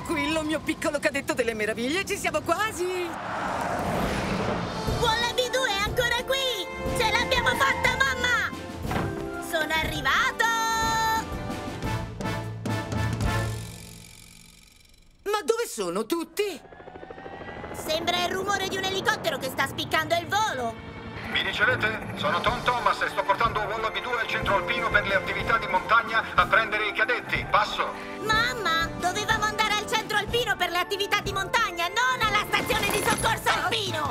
tranquillo, mio piccolo cadetto delle meraviglie, ci siamo quasi! Wallaby 2 è ancora qui! Ce l'abbiamo fatta, mamma! Sono arrivato! Ma dove sono tutti? Sembra il rumore di un elicottero che sta spiccando il volo! Mi ricevete? Sono Tom Thomas e sto portando Wallaby 2 al centro alpino per le attività di montagna a prendere i cadetti. Passo! Mamma, dovevamo andare al centro alpino per le attività di montagna, non alla stazione di soccorso alpino!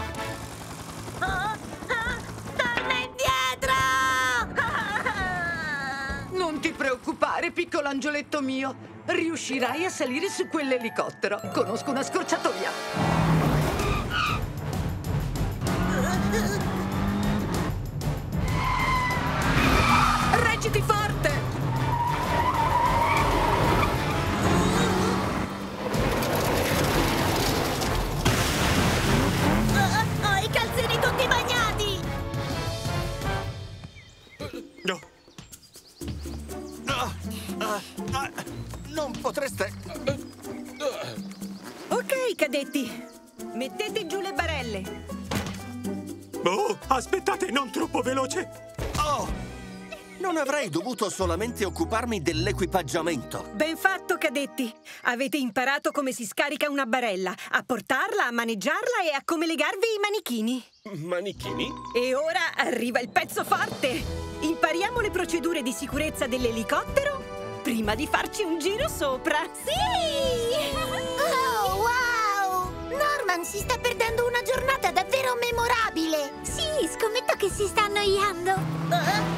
Torna indietro! Non ti preoccupare, piccolo angioletto mio. Riuscirai a salire su quell'elicottero. Conosco una scorciatoia. Reggiti forte! Ho i calzini tutti bagnati! No. Non potreste... Ok, cadetti. Mettete giù le barelle. Oh, aspettate, non troppo veloce. Oh! Non avrei dovuto solamente occuparmi dell'equipaggiamento. Ben fatto, cadetti. Avete imparato come si scarica una barella, a portarla, a maneggiarla e a come legarvi i manichini. Manichini? E ora arriva il pezzo forte. Impariamo le procedure di sicurezza dell'elicottero prima di farci un giro sopra. Sì! Oh, wow! Norman si sta perdendo una giornata davvero memorabile! Sì, scommetto che si sta annoiando!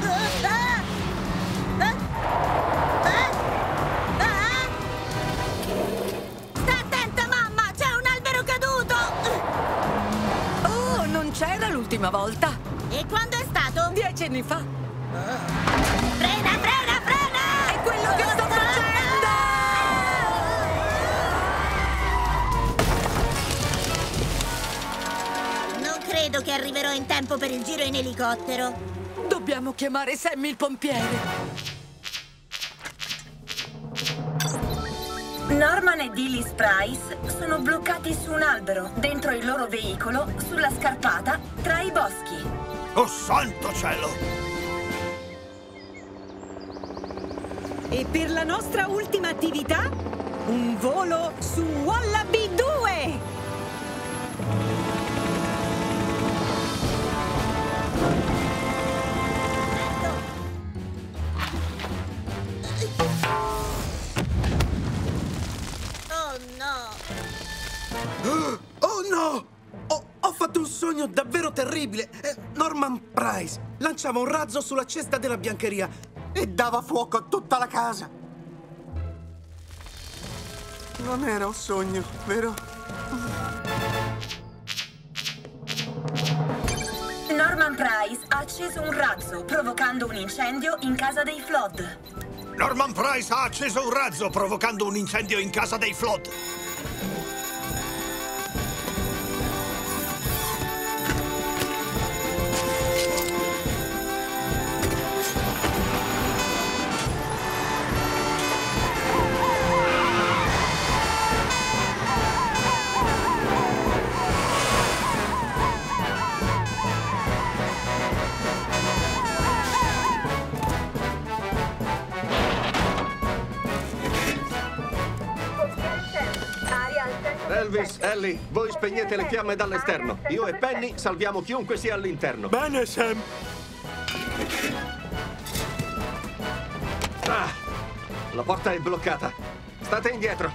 Sta attenta, mamma! C'è un albero caduto! Oh, non c'era l'ultima volta. E quando è stato? 10 anni fa. Frena, frena, frena! È quello che sto facendo! Non credo che arriverò in tempo per il giro in elicottero. Dobbiamo chiamare Sammy il pompiere. Norman e Dillis Price sono bloccati su un albero, dentro il loro veicolo, sulla scarpata, tra i boschi. Oh, santo cielo! E per la nostra ultima attività, un volo su Wallaby 2! Oh no! Oh no! Ho fatto un sogno davvero terribile! Norman Price lanciava un razzo sulla cesta della biancheria e dava fuoco a tutta la casa! Non era un sogno, vero? Norman Price ha acceso un razzo, provocando un incendio in casa dei Flood. Norman Price ha acceso un razzo, provocando un incendio in casa dei Flood. Elvis, Ellie, voi spegnete le fiamme dall'esterno. Io e Penny salviamo chiunque sia all'interno. Bene, Sam. Ah, la porta è bloccata. State indietro.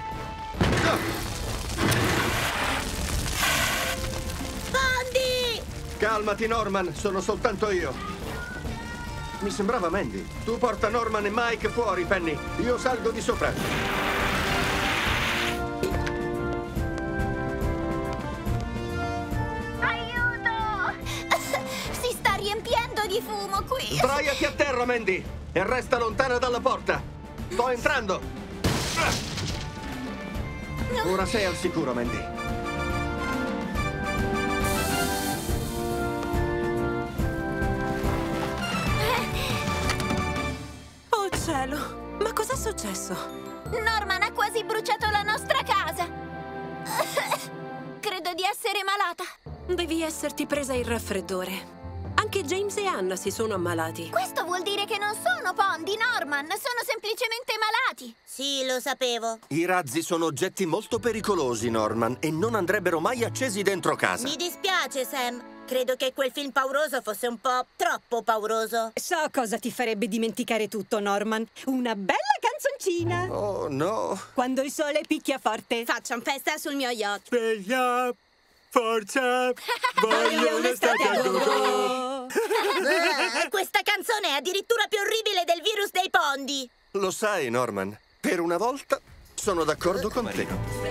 Fondi! Calmati, Norman, sono soltanto io. Mi sembrava Mandy. Tu porta Norman e Mike fuori, Penny. Io salgo di sopra. Di fumo qui! Sdraiati a terra, Mandy! E resta lontana dalla porta! Sto entrando! Ora sei al sicuro, Mandy. Oh cielo! Ma cos'è successo? Norman ha quasi quasi bruciato la nostra casa. Credo di essere malata. Devi esserti presa il raffreddore. Anche James e Anna si sono ammalati. Questo vuol dire che non sono Pondi, Norman. Sono semplicemente malati. Sì, lo sapevo. I razzi sono oggetti molto pericolosi, Norman, e non andrebbero mai accesi dentro casa. Mi dispiace, Sam. Credo che quel film pauroso fosse un po' troppo pauroso. So cosa ti farebbe dimenticare tutto, Norman. Una bella canzoncina. Oh, no. Quando il sole picchia forte. Facciam festa sul mio yacht. Sveglia, forza, voglio un'estate a go-go. Questa canzone è addirittura più orribile del virus dei Pondi. Lo sai, Norman, per una volta sono d'accordo con te.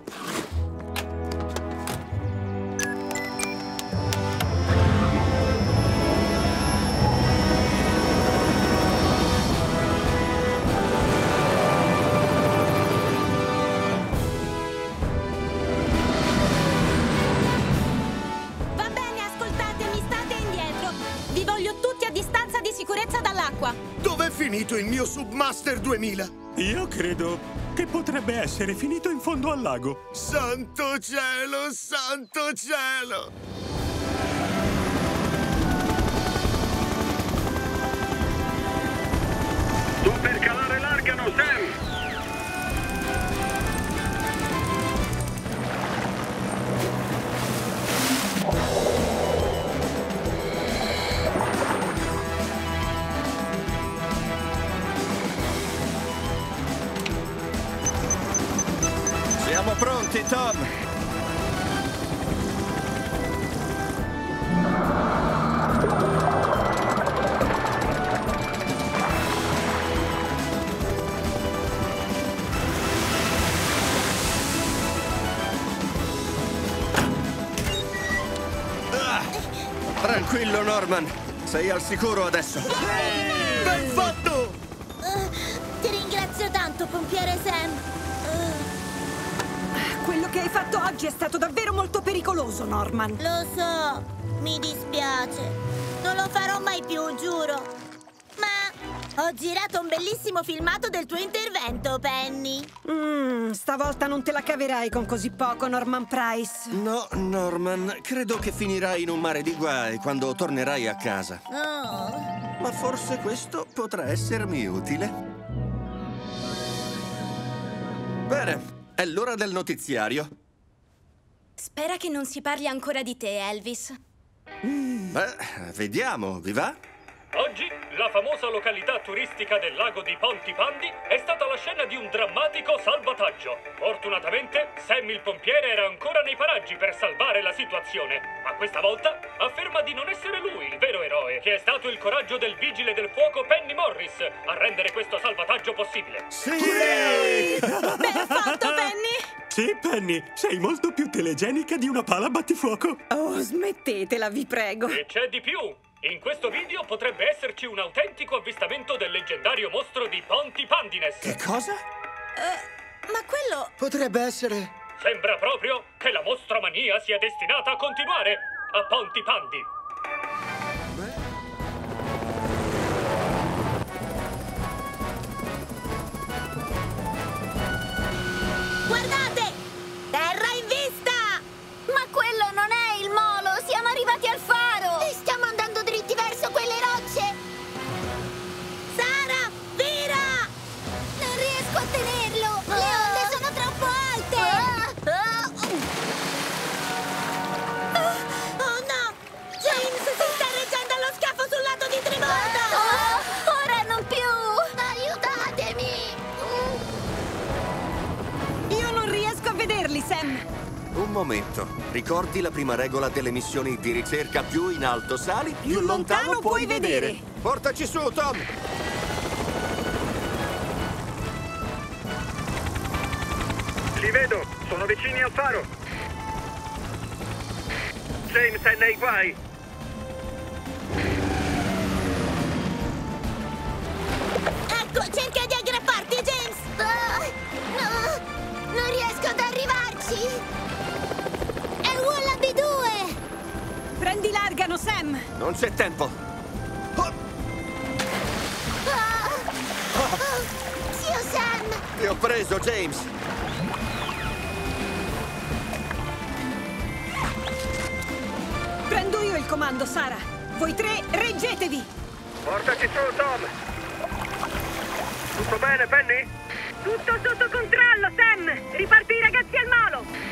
Va bene, ascoltatemi, state indietro. Vi voglio tutti a distanza di sicurezza dall'acqua. Dov'è finito il mio Submaster 2000? Io credo che potrebbe essere finito in fondo al lago. Santo cielo, santo cielo! Super calare l'argano, Sam! Siamo pronti, Tom! Tranquillo, Norman. Sei al sicuro adesso. Ben fatto! Ti ringrazio tanto, pompiere Sam. Quello che hai fatto oggi è stato davvero molto pericoloso, Norman. Lo so, mi dispiace. Non lo farò mai più, giuro. Ma ho girato un bellissimo filmato del tuo intervento, Penny. Stavolta non te la caverai con così poco, Norman Price. No, Norman, credo che finirai in un mare di guai quando tornerai a casa. Oh. Ma forse questo potrà essermi utile. Bene. È l'ora del notiziario. Spera che non si parli ancora di te, Elvis. Beh, vediamo, vi va? Oggi la famosa località turistica del lago di Ponti Pandi è stata la scena di un drammatico salvataggio. Fortunatamente Sam il pompiere era ancora nei paraggi per salvare la situazione, ma questa volta afferma di non essere lui il vero eroe, che è stato il coraggio del vigile del fuoco Penny Morris a rendere questo salvataggio possibile. Sì! Ben fatto, Penny! Sì, Penny, sei molto più telegenica di una pala battifuoco. Oh, smettetela, vi prego. E c'è di più! In questo video potrebbe esserci un autentico avvistamento del leggendario mostro di Ponti Pandines. Che cosa? Ma quello... Potrebbe essere... Sembra proprio che la mostromania sia destinata a continuare a Ponti Pandi. Guardate! Terra in vista! Ma quello non è il molo! Siamo arrivati al faro! E stiamo andando dritti verso quelle rocce! Sara! Vira! Non riesco a tenerlo! Le onde sono troppo alte! Oh no! James si sta reggendo allo scafo sul lato di tribordo! Ora non più! Aiutatemi! Io non riesco a vederli, Sam. Un momento. Ricordi la prima regola delle missioni di ricerca: più in alto sali, più lontano puoi vedere. Portaci su, Tom! Li vedo, sono vicini al faro. James è nei guai. Ecco, cerca di aggrapparti, James! No! Non riesco ad arrivarci! È Wallaby 2! Prendi l'argano, Sam. Non c'è tempo. Zio Sam! Ti ho preso, James! Prendo io il comando, Sara. Voi tre, reggetevi! Portaci su, Tom! Tutto bene, Penny? Tutto sotto controllo, Sam! Riparti i ragazzi al molo!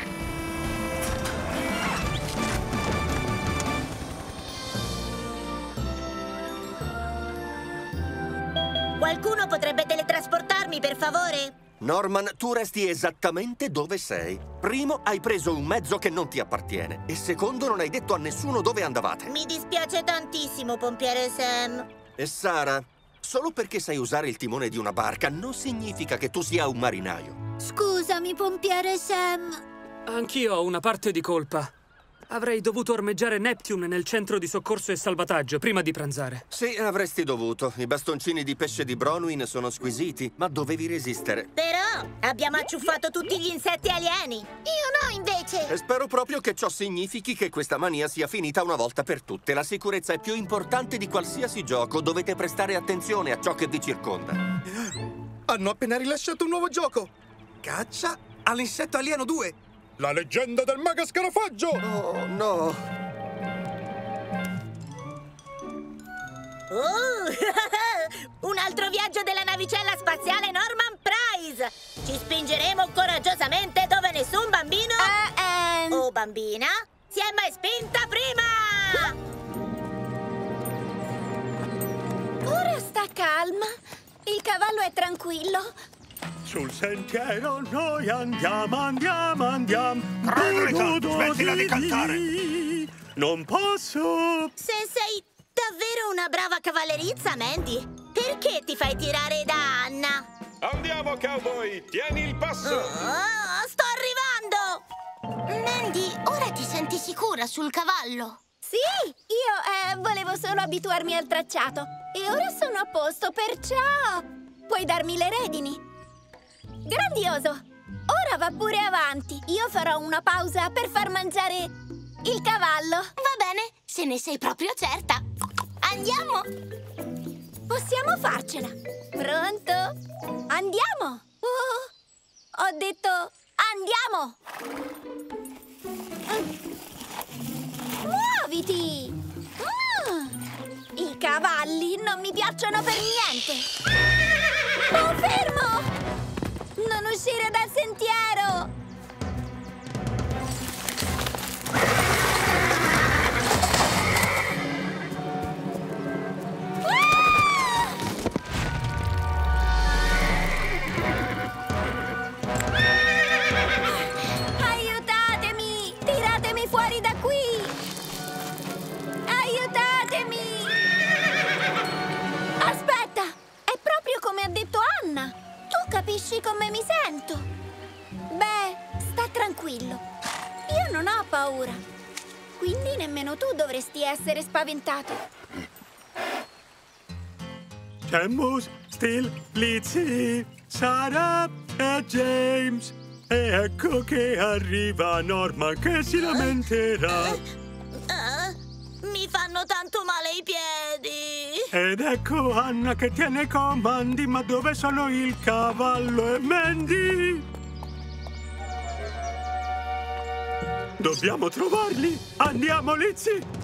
Qualcuno potrebbe teletrasportarmi, per favore? Norman, tu resti esattamente dove sei. Primo, hai preso un mezzo che non ti appartiene. E secondo, non hai detto a nessuno dove andavate. Mi dispiace tantissimo, pompiere Sam. E Sara, solo perché sai usare il timone di una barca non significa che tu sia un marinaio. Scusami, pompiere Sam. Anch'io ho una parte di colpa. Avrei dovuto ormeggiare Neptune nel centro di soccorso e salvataggio prima di pranzare. Sì, avresti dovuto. I bastoncini di pesce di Bronwyn sono squisiti, ma dovevi resistere. Però abbiamo acciuffato tutti gli insetti alieni. Io no, invece. E spero proprio che ciò significhi che questa mania sia finita una volta per tutte. La sicurezza è più importante di qualsiasi gioco. Dovete prestare attenzione a ciò che vi circonda. Hanno appena rilasciato un nuovo gioco. Caccia all'insetto alieno 2. La leggenda del mega scarafaggio! Oh, no! Un altro viaggio della navicella spaziale Norman Prize! Ci spingeremo coraggiosamente dove nessun bambino o bambina si è mai spinta prima! Ora sta calma. Il cavallo è tranquillo. Sul sentiero noi andiamo. Smettila di cantare! Non posso! Se sei davvero una brava cavallerizza, Mandy, perché ti fai tirare da Anna? Andiamo, cowboy! Tieni il passo! Sto arrivando! Mandy, ora ti senti sicura sul cavallo? Sì, io volevo solo abituarmi al tracciato. E ora sono a posto, perciò puoi darmi le redini. Grandioso! Ora va pure avanti. Io farò una pausa per far mangiare il cavallo. Va bene, se ne sei proprio certa. Andiamo! Possiamo farcela. Pronto? Andiamo! Ho detto andiamo! Muoviti! I cavalli non mi piacciono per niente! Oh, fermo! Non uscire dal sentiero! Aiutatemi! Tiratemi fuori da qui! Aiutatemi! Aspetta! È proprio come ha detto Anna! Tu capisci come mi sento? Beh, sta tranquillo. Io non ho paura. Quindi nemmeno tu dovresti essere spaventato. Temmus, Still, Lizzie, Sara e James. E ecco che arriva Norman che si lamenterà. Mi fanno tanto male i piedi. Ed ecco Anna che tiene i comandi, ma dove sono il cavallo e Mandy? Dobbiamo trovarli! Andiamo, Lizzie!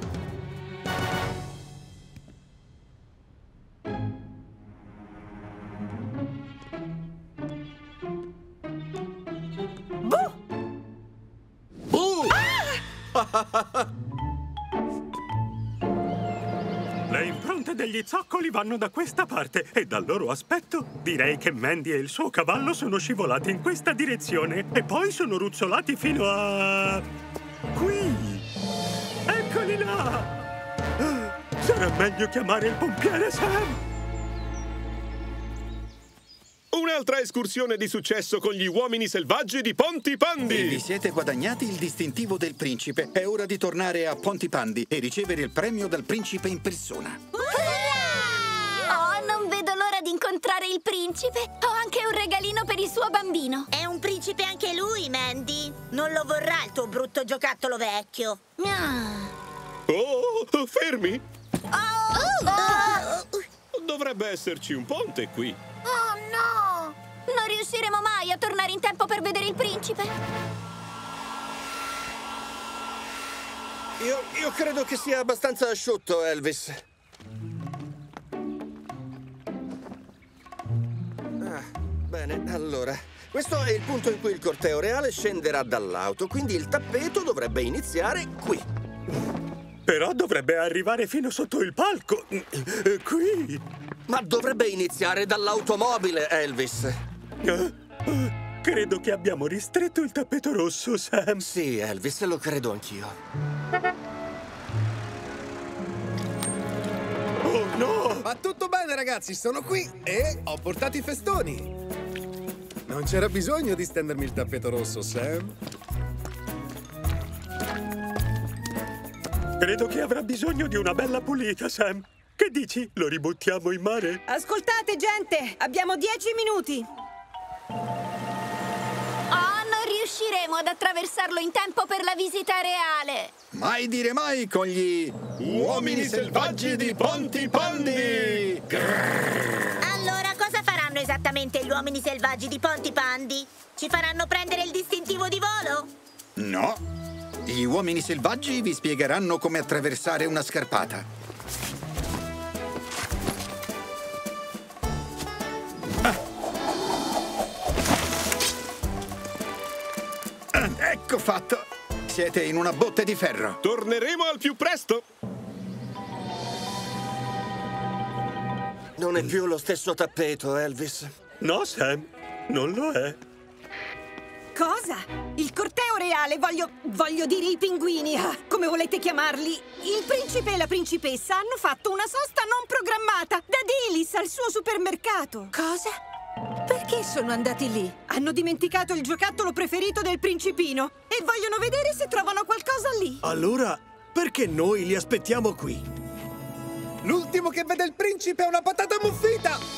Le impronte degli zoccoli vanno da questa parte e dal loro aspetto direi che Mandy e il suo cavallo sono scivolati in questa direzione e poi sono ruzzolati fino a... qui! Eccoli là! Sarà meglio chiamare il pompiere Sam! Un'altra escursione di successo con gli uomini selvaggi di Pontipandi! E vi siete guadagnati il distintivo del principe. È ora di tornare a Pontipandi e ricevere il premio dal principe in persona. Oh, non vedo l'ora di incontrare il principe. Ho anche un regalino per il suo bambino. È un principe anche lui, Mandy. Non lo vorrà il tuo brutto giocattolo vecchio. Oh, fermi! Dovrebbe esserci un ponte qui. Oh no! Non riusciremo mai a tornare in tempo per vedere il principe. Io credo che sia abbastanza asciutto, Elvis. Bene, allora. Questo è il punto in cui il corteo reale scenderà dall'auto, quindi il tappeto dovrebbe iniziare qui. Però dovrebbe arrivare fino sotto il palco. Qui. Ma dovrebbe iniziare dall'automobile, Elvis. Credo che abbiamo ristretto il tappeto rosso, Sam. Sì, Elvis, lo credo anch'io. Oh, no! Va tutto bene, ragazzi, sono qui e ho portato i festoni. Non c'era bisogno di stendermi il tappeto rosso, Sam. Credo che avrà bisogno di una bella pulita, Sam. Che dici? Lo ributtiamo in mare? Ascoltate, gente! Abbiamo 10 minuti! Non riusciremo ad attraversarlo in tempo per la visita reale! Mai dire mai con gli uomini selvaggi di Pontipandi! Allora, cosa faranno esattamente gli uomini selvaggi di Pontipandi? Ci faranno prendere il distintivo di volo? No! Gli uomini selvaggi vi spiegheranno come attraversare una scarpata. Ecco fatto! Siete in una botte di ferro. Torneremo al più presto! Non è più lo stesso tappeto, Elvis. No, Sam, non lo è. Cosa? Il corteo reale, voglio dire i pinguini, come volete chiamarli. Il principe e la principessa hanno fatto una sosta non programmata da Dilis al suo supermercato. Cosa? Perché sono andati lì? Hanno dimenticato il giocattolo preferito del principino e vogliono vedere se trovano qualcosa lì. Allora, perché noi li aspettiamo qui? L'ultimo che vede il principe è una patata muffita!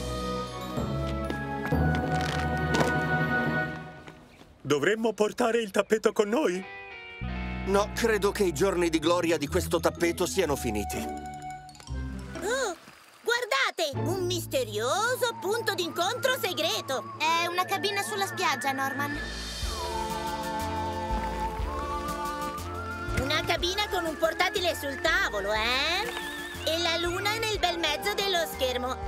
Dovremmo portare il tappeto con noi? No, credo che i giorni di gloria di questo tappeto siano finiti. Oh, guardate! Un misterioso punto d'incontro segreto! È una cabina sulla spiaggia, Norman. Una cabina con un portatile sul tavolo, E la luna nel bel mezzo dello schermo,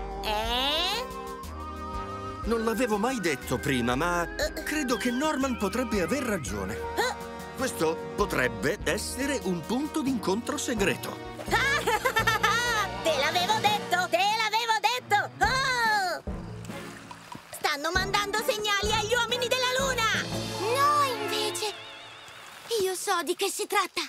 Non l'avevo mai detto prima, ma credo che Norman potrebbe aver ragione. Questo potrebbe essere un punto d'incontro segreto. Te l'avevo detto! Te l'avevo detto! Oh! Stanno mandando segnali agli uomini della luna! No, invece! Io so di che si tratta!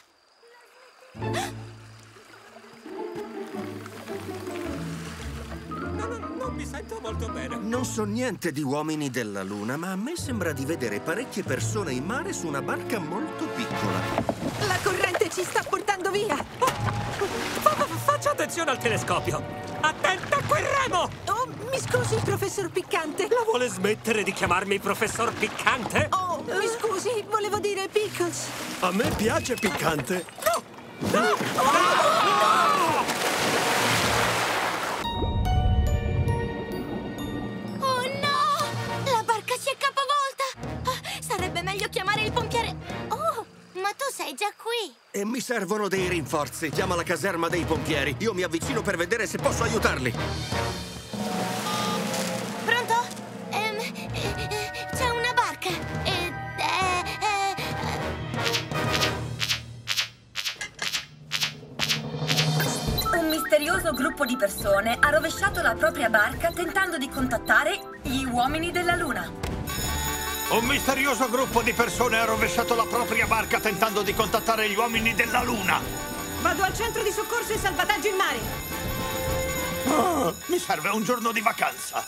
Non mi sento molto bene. Non so niente di uomini della luna, ma a me sembra di vedere parecchie persone in mare su una barca molto piccola. La corrente ci sta portando via! Faccia attenzione al telescopio! Attenta a quel remo! Oh, mi scusi, professor Piccante. La vuole smettere di chiamarmi professor Piccante? Oh, mi scusi, volevo dire Pickles. A me piace piccante. Oh no! La barca si è capovolta! Sarebbe meglio chiamare il pompiere. Oh, ma tu sei già qui. E mi servono dei rinforzi. Chiama la caserma dei pompieri. Io mi avvicino per vedere se posso aiutarli. Pronto? C'è una barca. Un misterioso gruppo di persone ha rovesciato la propria barca tentando di contattare gli uomini della luna. Un misterioso gruppo di persone ha rovesciato la propria barca tentando di contattare gli uomini della luna. Vado al centro di soccorso e salvataggio in mare. Mi serve un giorno di vacanza.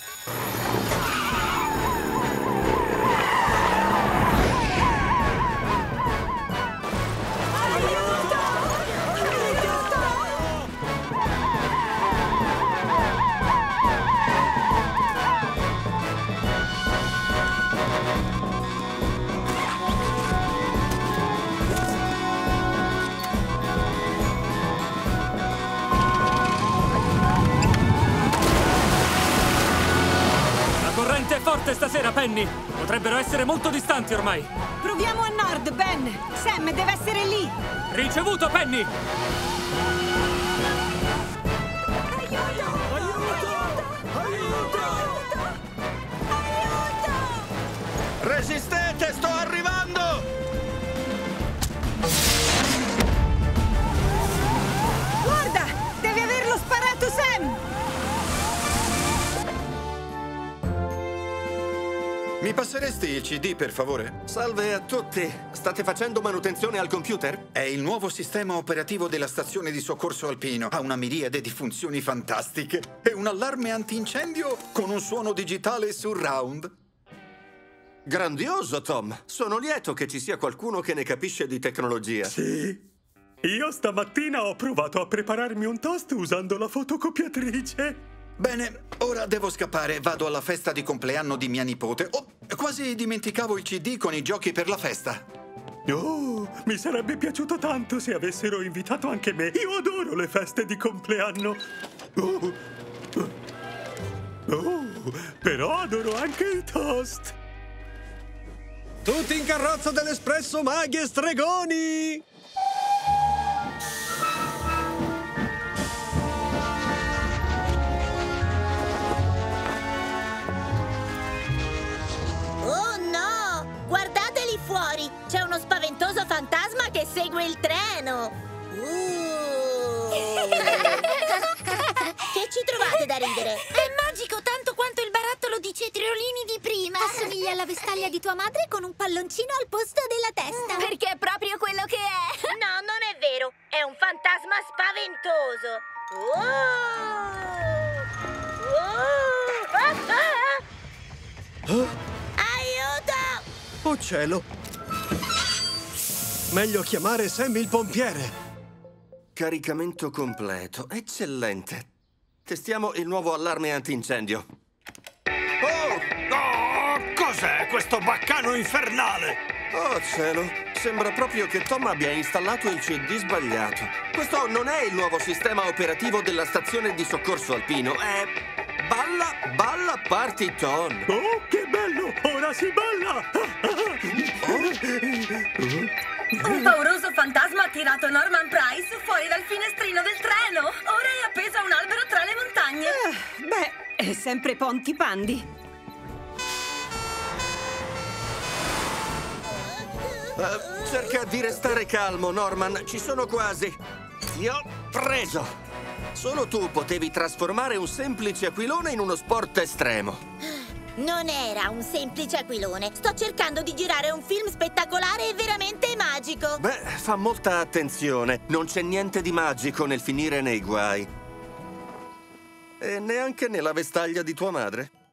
La corrente è forte, fate stasera, Penny? Potrebbero essere molto distanti ormai. Proviamo a nord, Ben. Sam deve essere lì. Ricevuto, Penny! Resistete, sto arrivando! Guarda, deve averlo sparato Sam! Mi passeresti il CD, per favore? Salve a tutti. State facendo manutenzione al computer? È il nuovo sistema operativo della stazione di soccorso alpino. Ha una miriade di funzioni fantastiche e un allarme antincendio con un suono digitale surround. Grandioso, Tom. Sono lieto che ci sia qualcuno che ne capisce di tecnologia. Sì. Io stamattina ho provato a prepararmi un toast usando la fotocopiatrice. Bene, ora devo scappare. Vado alla festa di compleanno di mia nipote. Oh, quasi dimenticavo il CD con i giochi per la festa. Oh, mi sarebbe piaciuto tanto se avessero invitato anche me. Io adoro le feste di compleanno. Però adoro anche i toast. Tutti in carrozza dell'Espresso Maghi e Stregoni! Oh no! Guardateli fuori! C'è uno spaventoso fantasma che segue il treno! Che ci trovate da ridere? È magico tanto quanto il barattolo di cetriolini di prima. Assomiglia alla vestaglia di tua madre con un palloncino al posto della testa. Perché è proprio quello che è. No, non è vero. È un fantasma spaventoso. Aiuto! Oh cielo! Meglio chiamare Sam il pompiere. Caricamento completo. Eccellente. Testiamo il nuovo allarme antincendio. Oh, cos'è questo baccano infernale? Oh cielo, sembra proprio che Tom abbia installato il CD sbagliato. Questo non è il nuovo sistema operativo della stazione di soccorso alpino, è Balla Party Ton. Oh, che bello! Ora si balla! Un pauroso fantasma ha tirato Norman Price fuori dal finestrino del treno. Ora è appeso a un albero tra le montagne. Beh, è sempre Ponti Pandi. Cerca di restare calmo, Norman. Ci sono quasi. Ti ho preso. Solo tu potevi trasformare un semplice aquilone in uno sport estremo. Non era un semplice aquilone. Sto cercando di girare un film spettacolare e veramente magico. Beh, fa molta attenzione. Non c'è niente di magico nel finire nei guai. E neanche nella vestaglia di tua madre.